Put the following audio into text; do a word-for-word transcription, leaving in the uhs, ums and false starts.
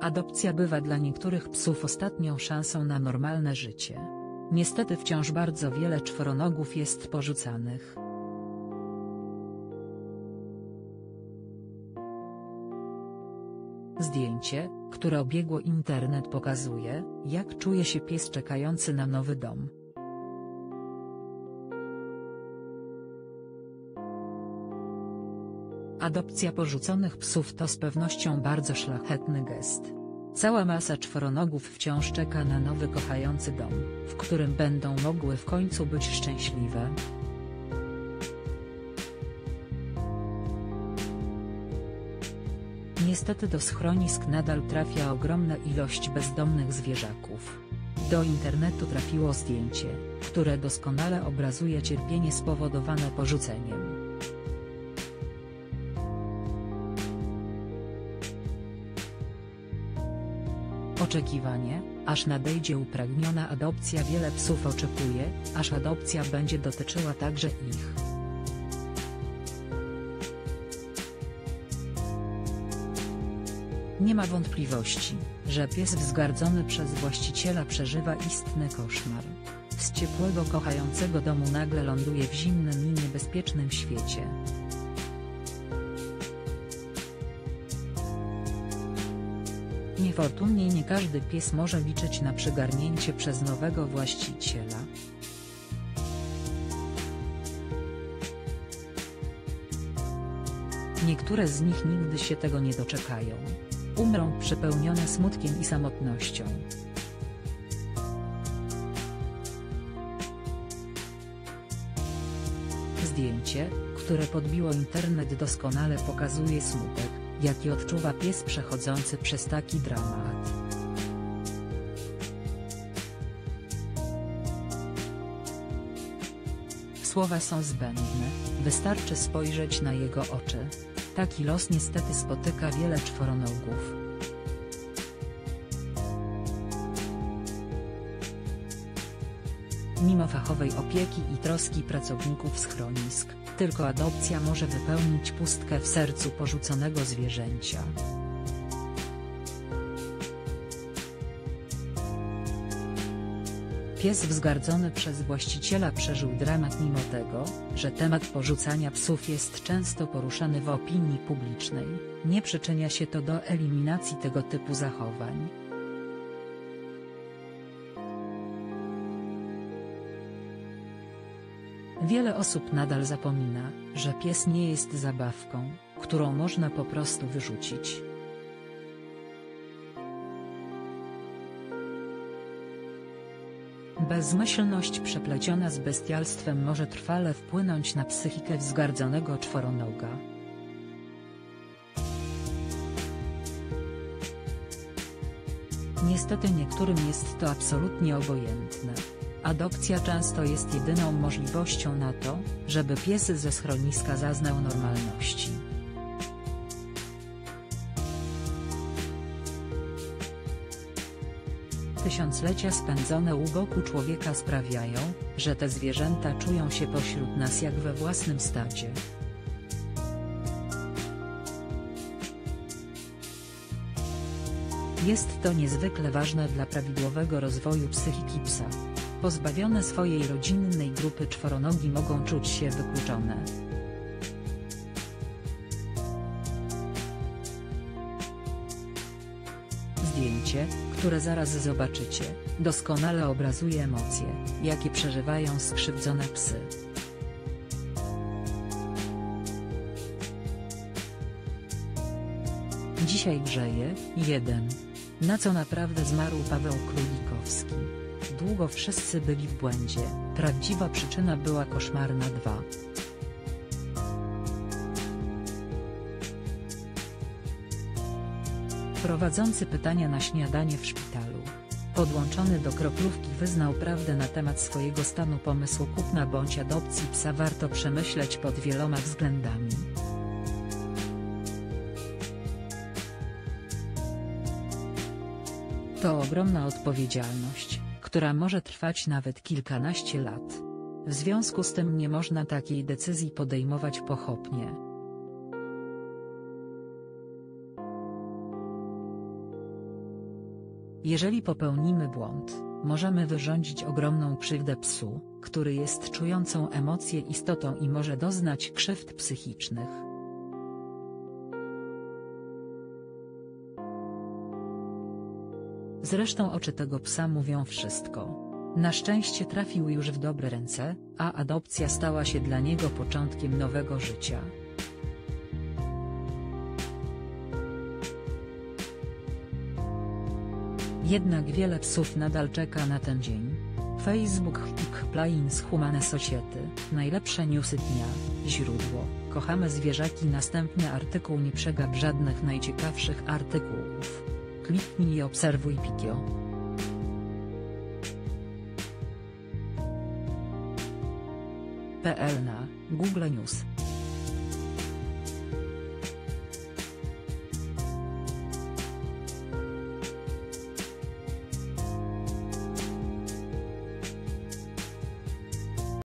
Adopcja bywa dla niektórych psów ostatnią szansą na normalne życie. Niestety wciąż bardzo wiele czworonogów jest porzucanych. Zdjęcie, które obiegło internet, pokazuje, jak czuje się pies czekający na nowy dom. Adopcja porzuconych psów to z pewnością bardzo szlachetny gest. Cała masa czworonogów wciąż czeka na nowy kochający dom, w którym będą mogły w końcu być szczęśliwe. Niestety do schronisk nadal trafia ogromna ilość bezdomnych zwierzaków. Do internetu trafiło zdjęcie, które doskonale obrazuje cierpienie spowodowane porzuceniem. Oczekiwanie, aż nadejdzie upragniona adopcja. Wiele psów oczekuje, aż adopcja będzie dotyczyła także ich. Nie ma wątpliwości, że pies wzgardzony przez właściciela przeżywa istny koszmar. Z ciepłego kochającego domu nagle ląduje w zimnym i niebezpiecznym świecie. Niefortunnie nie każdy pies może liczyć na przygarnięcie przez nowego właściciela. Niektóre z nich nigdy się tego nie doczekają. Umrą przepełnione smutkiem i samotnością. Zdjęcie, które podbiło internet, doskonale pokazuje smutek, jaki odczuwa pies przechodzący przez taki dramat. Słowa są zbędne, wystarczy spojrzeć na jego oczy. Taki los niestety spotyka wiele czworonogów. Mimo fachowej opieki i troski pracowników schronisk, tylko adopcja może wypełnić pustkę w sercu porzuconego zwierzęcia. Pies wzgardzony przez właściciela przeżył dramat. Mimo tego, że temat porzucania psów jest często poruszany w opinii publicznej, nie przyczynia się to do eliminacji tego typu zachowań. Wiele osób nadal zapomina, że pies nie jest zabawką, którą można po prostu wyrzucić. Bezmyślność przepleciona z bestialstwem może trwale wpłynąć na psychikę wzgardzonego czworonoga. Niestety niektórym jest to absolutnie obojętne. Adopcja często jest jedyną możliwością na to, żeby pies ze schroniska zaznał normalności. Tysiąclecia spędzone u boku człowieka sprawiają, że te zwierzęta czują się pośród nas jak we własnym stadzie. Jest to niezwykle ważne dla prawidłowego rozwoju psychiki psa. Pozbawione swojej rodzinnej grupy czworonogi mogą czuć się wykluczone. Zdjęcie, które zaraz zobaczycie, doskonale obrazuje emocje, jakie przeżywają skrzywdzone psy. Dzisiaj grzeje. jeden. Na co naprawdę zmarł Paweł Królikowski? Długo wszyscy byli w błędzie, prawdziwa przyczyna była koszmarna. dwa. Prowadzący pytania na śniadanie w szpitalu, podłączony do kroplówki, wyznał prawdę na temat swojego stanu. Pomysł kupna bądź adopcji psa warto przemyśleć pod wieloma względami. To ogromna odpowiedzialność, która może trwać nawet kilkanaście lat. W związku z tym nie można takiej decyzji podejmować pochopnie. Jeżeli popełnimy błąd, możemy wyrządzić ogromną krzywdę psu, który jest czującą emocje istotą i może doznać krzywd psychicznych. Zresztą oczy tego psa mówią wszystko. Na szczęście trafił już w dobre ręce, a adopcja stała się dla niego początkiem nowego życia. Jednak wiele psów nadal czeka na ten dzień. Facebook Plains Humane Society, najlepsze newsy dnia, źródło, kochamy zwierzaki. Następny artykuł. Nie przegap żadnych najciekawszych artykułów. Kliknij i obserwuj Pikio. P L na Google News.